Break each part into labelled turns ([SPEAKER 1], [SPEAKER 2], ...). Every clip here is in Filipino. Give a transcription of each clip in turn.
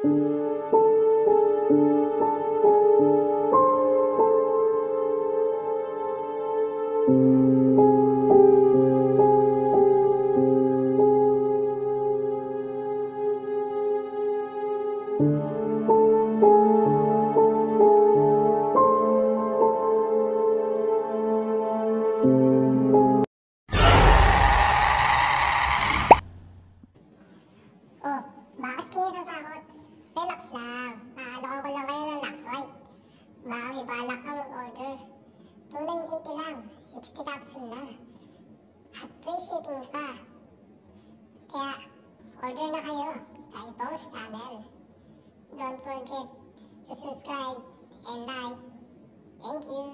[SPEAKER 1] Order na kayo kay Boss Channel. Don't forget to subscribe and like. Thank you.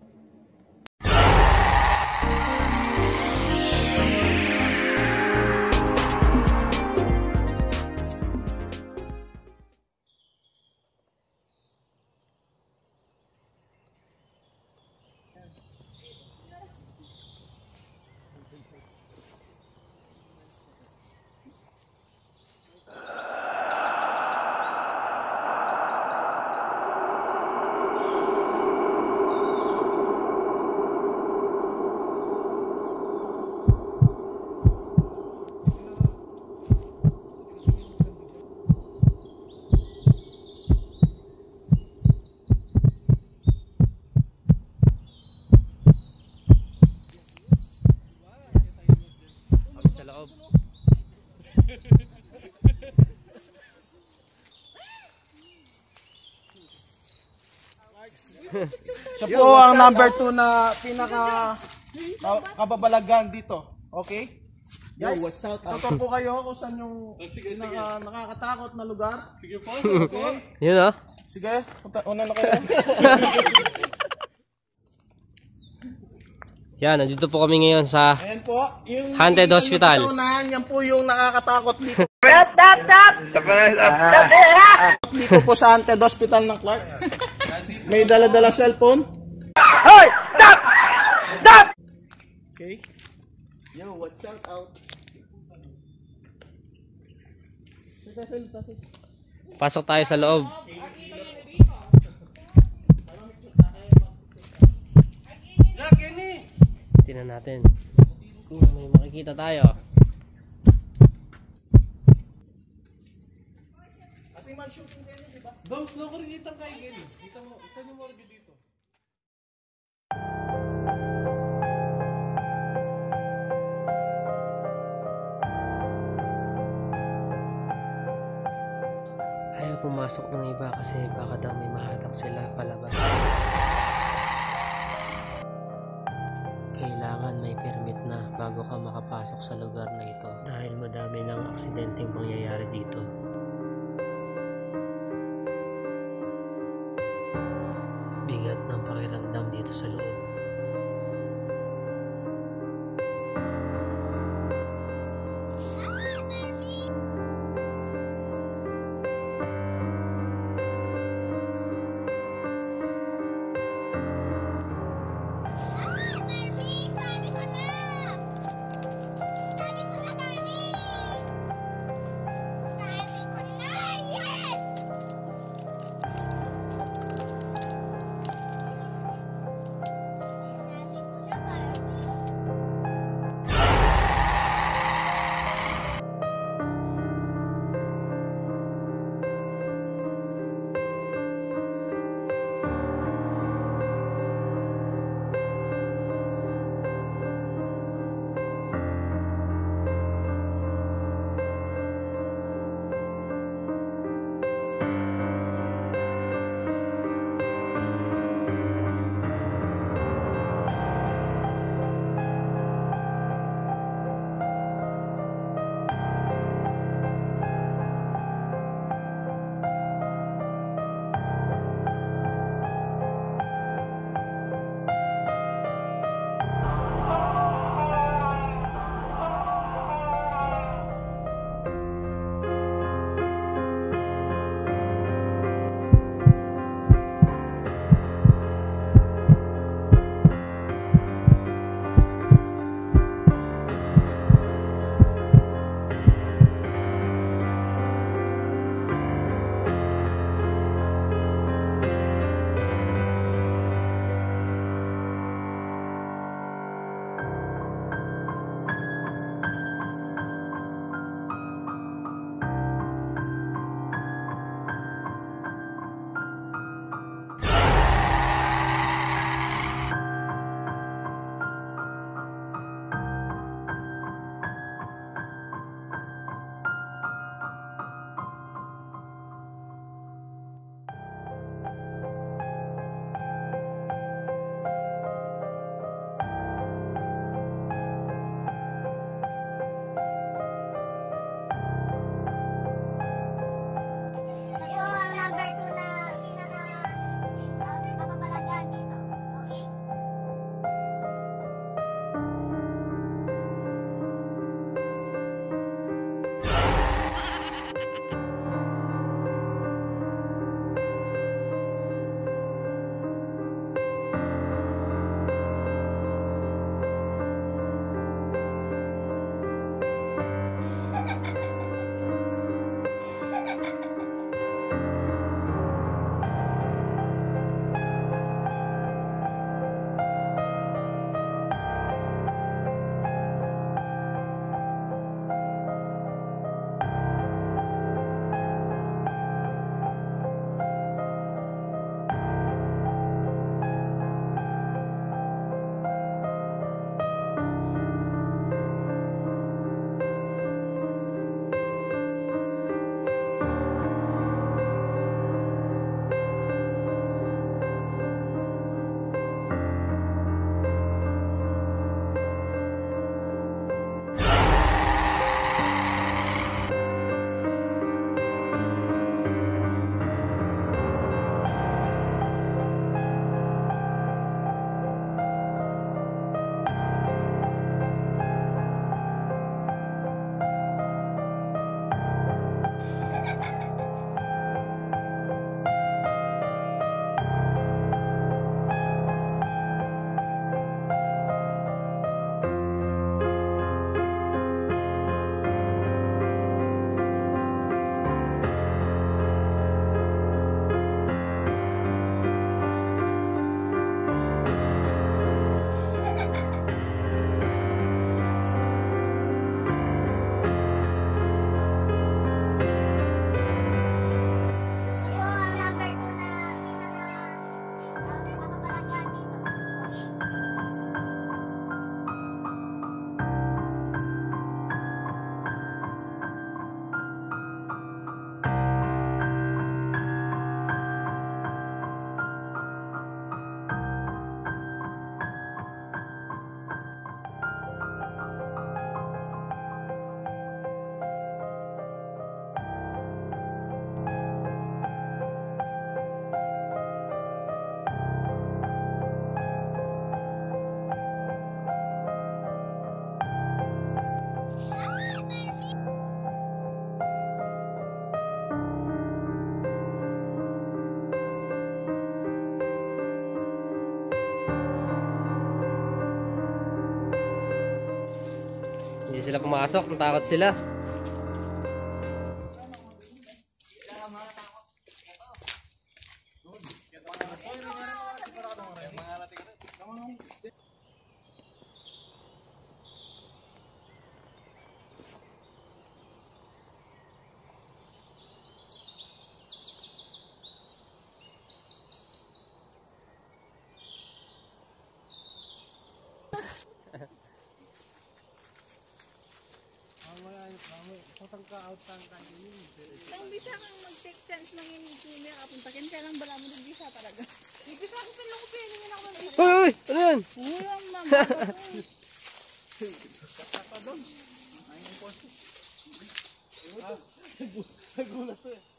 [SPEAKER 2] Siya po ang number 2 na pinaka kababalagan dito. Okay? Guys, tutur po kayo kung saan yung nakakatakot na lugar. Sige po. Okay?
[SPEAKER 3] Yun o.
[SPEAKER 2] Sige, una na kayo.
[SPEAKER 3] Yan, nandito po kami ngayon sa
[SPEAKER 2] Ayan po, yung
[SPEAKER 3] Haunted Hospital.
[SPEAKER 2] Yan po yung nakakatakot dito. Dito po sa Haunted Hospital ng Clark. May dala-dala cellphone.
[SPEAKER 4] Hoy! Stop! Stop!
[SPEAKER 2] Okay. Yo, what's out?
[SPEAKER 3] Pasok tayo sa loob. Tingnan natin kung may makikita tayo.
[SPEAKER 2] Bounce na ko rin itang kayo gini. Isa nyo mo rin dito.
[SPEAKER 3] Ayaw pumasok ng iba kasi baka daw may mahatak sila palabas. Kailangan may permit na bago ka makapasok sa lugar na ito dahil madami ng aksidenteng mangyayari dito. Bigat ng pakiramdam dito sa loob. sila pumasok, natakot sila.
[SPEAKER 5] Kung bisa kang mag-take chance ng hindi kapuntakin, kaya lang bala mo ng bisa talaga. Ibisa ko sa loob, piningin ako ng bisa.
[SPEAKER 3] Uy! Ano yan?
[SPEAKER 5] Ulang mama.
[SPEAKER 2] Nagulat to eh.